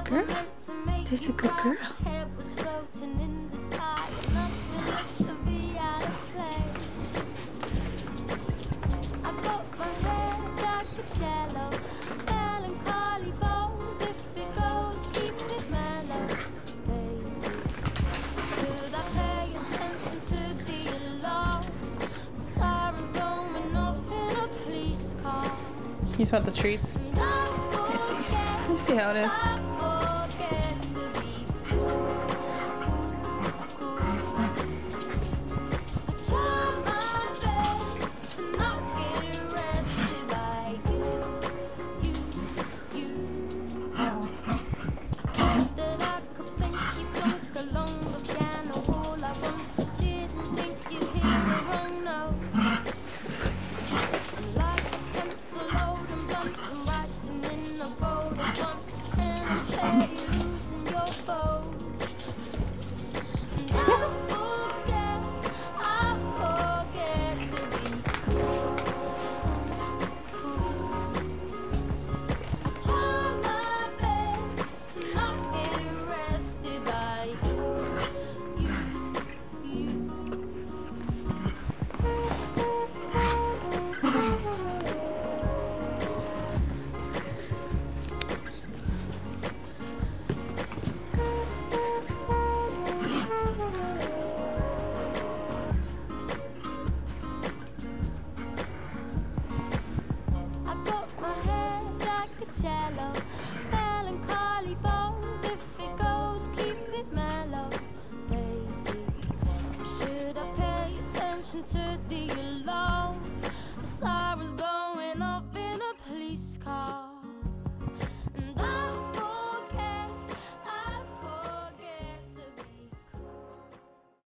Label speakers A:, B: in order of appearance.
A: good girl. She's a good girl. You just want the treats? Let me see. Let me see how it is. Melancholy bows, if it goes, keep it mellow, baby. Should I pay attention to the alarm? The sirens going off in a police car.